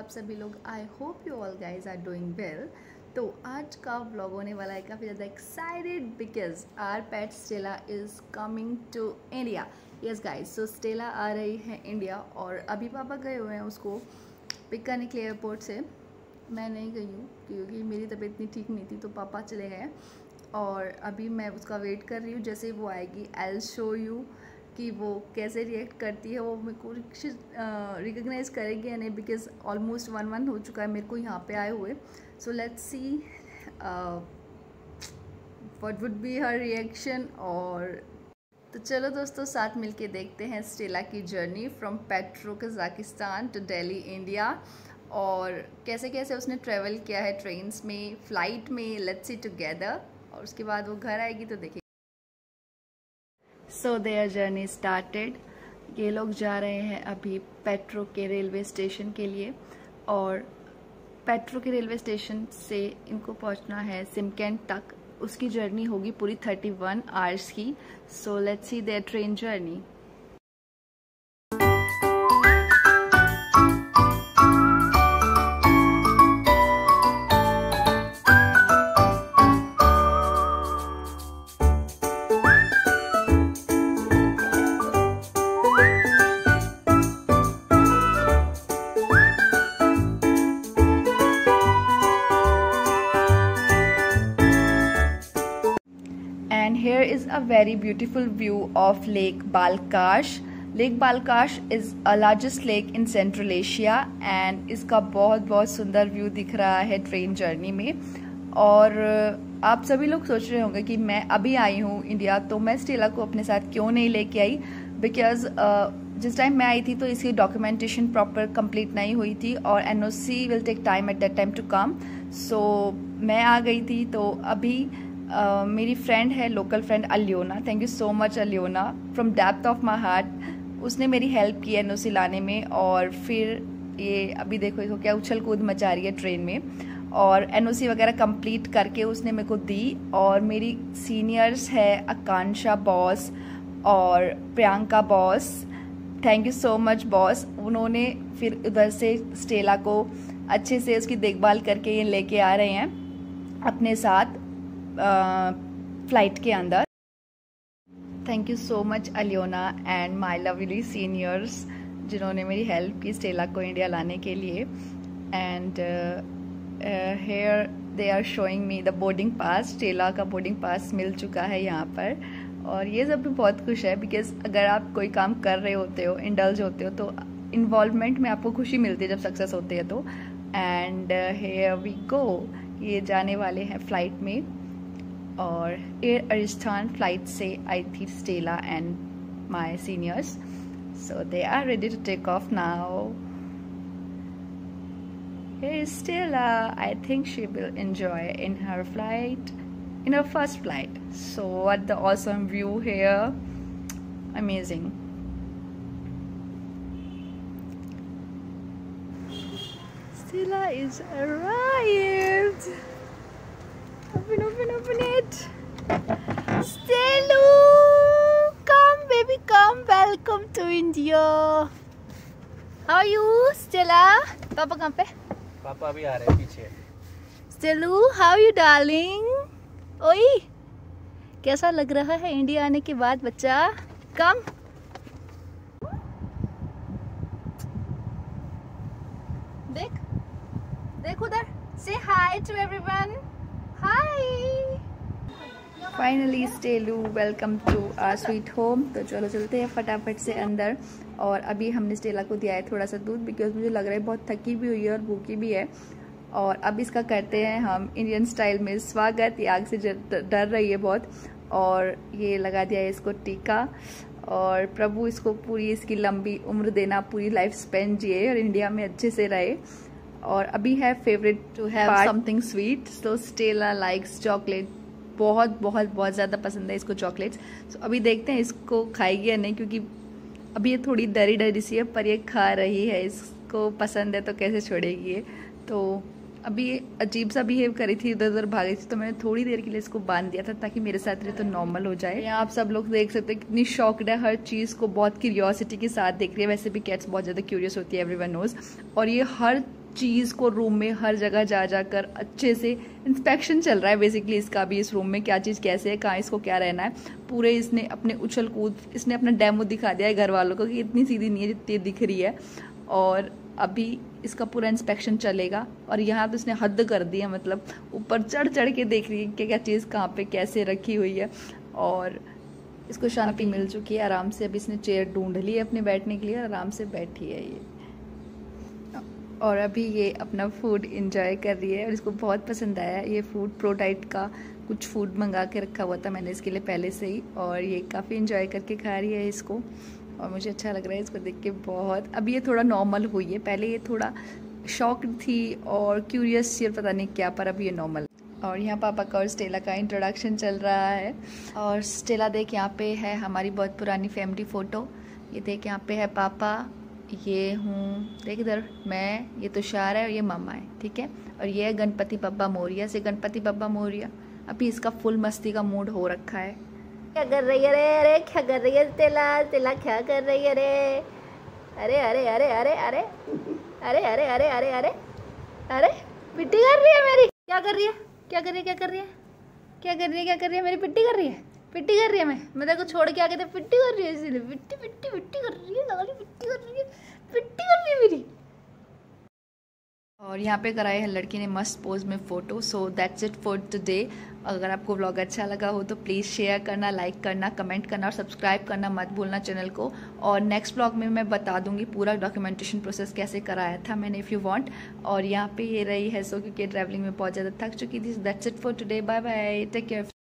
आप सभी लोग। I hope you all guys are doing well. तो आज का व्लॉग होने वाला है काफ़ी ज़्यादा excited because our pet Stella is coming to India. Yes guys, so Stella आ रही है इंडिया और अभी पापा गए हुए हैं उसको पिक करने के लिए एयरपोर्ट से। मैं नहीं गई हूँ क्योंकि मेरी तबीयत इतनी ठीक नहीं थी, तो पापा चले गए और अभी मैं उसका वेट कर रही हूँ। जैसे ही वो आएगी आई विल शो यू कि वो कैसे रिएक्ट करती है। वो मेरे को रिकग्नाइज करेगी या नहीं, बिकॉज ऑलमोस्ट 1 मंथ हो चुका है मेरे को यहाँ पे आए हुए। So let's see what would be her reaction. और तो चलो दोस्तों, साथ मिलके देखते हैं स्टेला की journey from Petro Kazakhstan to Delhi India, और कैसे कैसे उसने ट्रैवल किया है, ट्रेन्स में, फ़्लाइट में। Let's see together. और उसके बाद वो घर आएगी तो देखिए। So their journey started. ये लोग जा रहे हैं अभी पेट्रो के रेलवे स्टेशन के लिए, और पेट्रो के रेलवे स्टेशन से इनको पहुंचना है सिमकेंट तक। उसकी जर्नी होगी पूरी 31 आवर्स की। So let's see their train journey. And here is a very beautiful view of Lake Balkash. Lake Balkash is a largest lake in Central Asia and इसका बहुत सुंदर व्यू दिख रहा है ट्रेन जर्नी में। और आप सभी लोग सोच रहे होंगे कि मैं अभी आई हूँ इंडिया तो मैं स्टेला को अपने साथ क्यों नहीं लेके आई, बिकॉज जिस टाइम मैं आई थी तो इसकी डॉक्यूमेंटेशन प्रॉपर कंप्लीट नहीं हुई थी और NOC will take time at that time to come. So मैं आ गई थी। तो अभी मेरी फ्रेंड है, local friend Aliona, thank you so much Aliona from depth of my heart. उसने मेरी हेल्प की NOC लाने में, और फिर ये अभी देखो इसको क्या उछल कूद मचा रही है ट्रेन में। और NOC वगैरह कंप्लीट करके उसने मेरे को दी। और मेरी सीनियर्स है आकांक्षा बॉस और Priyanka boss, thank you so much boss. उन्होंने फिर उधर से स्टेला को अच्छे से उसकी देखभाल करके ये लेके आ रहे हैं अपने साथ फ्लाइट के अंदर। Thank you so much Aliona and my lovely seniors जिन्होंने मेरी हेल्प की स्टेला को इंडिया लाने के लिए। And here they are showing me the boarding pass. Stella का बोर्डिंग पास मिल चुका है यहाँ पर, और ये सब भी बहुत खुश है बिकॉज अगर आप कोई काम कर रहे होते हो, इंडल्ज होते हो, तो इन्वॉल्वमेंट में आपको खुशी मिलती है जब सक्सेस होती है तो। एंड हेयर वी गो, ये जाने वाले हैं फ्लाइट में। और एयर अरिस्तान फ्लाइट से आई थी Stella and my seniors. So they are ready to take off now. Here is Stella. I think she will enjoy in her flight, in her first flight. So what the awesome view here. Amazing. Stella is arrived. Open it. Stella, come baby, come. Welcome to India. How are you, Stella? पापा कहाँ पे? पापा अभी आ रहे हैं पीछे। Stella, how are you darling? ओई, कैसा लग रहा है इंडिया आने के बाद बच्चा? कम। देख उधर। Say hi to everyone. Hi. Finally Stella, welcome to our sweet home. तो चलो चलते हैं फटाफट से अंदर। और अभी हमने स्टेला को दिया है थोड़ा सा दूध, बिकॉज मुझे लग रहा है बहुत थकी भी हुई है और भूखी भी है। और अब इसका करते हैं हम इंडियन स्टाइल में स्वागत। ये आग से डर रही है बहुत, और ये लगा दिया है इसको टीका। और प्रभु इसको पूरी इसकी लंबी उम्र देना, पूरी लाइफ स्पेन जिए और इंडिया में अच्छे से रहे। और अभी है favourite to have something sweet. So Stella likes chocolate, बहुत ज़्यादा पसंद है इसको चॉकलेट्स। सो अभी देखते हैं इसको खाएगी या नहीं, क्योंकि अभी ये थोड़ी डरी सी है, पर ये खा रही है, इसको पसंद है तो कैसे छोड़ेगी ये। तो अभी अजीब सा बिहेव करी थी, इधर उधर भागी थी, तो मैंने थोड़ी देर के लिए इसको बांध दिया था ताकि मेरे साथ रहे तो नॉर्मल हो जाए। यहाँ आप सब लोग देख सकते हैं कितनी शॉक्ड है, हर चीज़ को बहुत क्यूरियोसिटी के साथ देख रही है। वैसे भी कैट्स बहुत ज़्यादा क्यूरियस होती है, एवरीवन नोज। और ये हर चीज़ को रूम में हर जगह जा जाकर अच्छे से इंस्पेक्शन चल रहा है बेसिकली इसका भी, इस रूम में क्या चीज़ कैसे है, कहाँ इसको क्या रहना है, पूरे इसने अपने उछल कूद, इसने अपना डेमो दिखा दिया है घर वालों को कि इतनी सीधी नहीं है जितनी दिख रही है। और अभी इसका पूरा इंस्पेक्शन चलेगा। और यहाँ तो इसने हद कर दी है, मतलब ऊपर चढ़ चढ़ के देख रही है कि क्या चीज़ कहाँ पे कैसे रखी हुई है। और इसको शांति मिल चुकी है आराम से, अभी इसने चेयर ढूंढ ली है अपने बैठने के लिए, आराम से बैठी है ये। और अभी ये अपना फूड इंजॉय कर रही है और इसको बहुत पसंद आया है ये फूड। प्रोटाइट का कुछ फूड मंगा के रखा हुआ था मैंने इसके लिए पहले से ही, और ये काफ़ी इंजॉय करके खा रही है इसको, और मुझे अच्छा लग रहा है इसको देख के बहुत। अभी ये थोड़ा नॉर्मल हुई है, पहले ये थोड़ा शॉक थी और क्यूरियस, ये पता नहीं क्या, पर अभी ये नॉर्मल। और यहाँ पापा का और स्टेला का इंट्रोडक्शन चल रहा है। और स्टेला देख, यहाँ पे है हमारी बहुत पुरानी फैमिली फ़ोटो। ये देख, यहाँ पे है पापा, ये हूँ, देख इधर मैं, ये तुषार है और ये मामा है, ठीक है। और ये है गणपति बप्पा मोरिया से गणपति बप्पा मोरिया। अभी इसका फुल मस्ती का मूड हो रखा है। क्या कर रही है रे? अरे क्या कर रही है स्टेला? स्टेला क्या कर रही है रे? अरे अरे अरे अरे अरे अरे अरे अरे अरे अरे अरे पिट्टी कर रही है मेरी। क्या कर रही है? क्या कर रही है? क्या कर रही है? क्या कर रही है? क्या कर रही है? मेरी पिट्टी कर रही है। पिट्टी कर रही है। मैं तेरे को छोड़ के आके तो पिट्टी कर रही है, इसीलिए पिट्टी पिट्टी पिट्टी कर रही है, लगा रही पिट्टी कर रही है, पिट्टी कर रही है मेरी। और यहाँ पे कराए है लड़की ने मस्त पोज में photo. So that's it for today. अगर आपको व्लॉग अच्छा लगा हो तो प्लीज़ शेयर करना, लाइक करना, कमेंट करना और सब्सक्राइब करना मत भूलना चैनल को। और नेक्स्ट व्लॉग में मैं बता दूंगी पूरा डॉक्यूमेंटेशन प्रोसेस कैसे कराया था मैंने, इफ़ यू वांट। और यहाँ पे ये रही है सो, क्योंकि ट्रैवलिंग में बहुत ज़्यादा थक चुकी थी। That's it for today, bye bye, take care.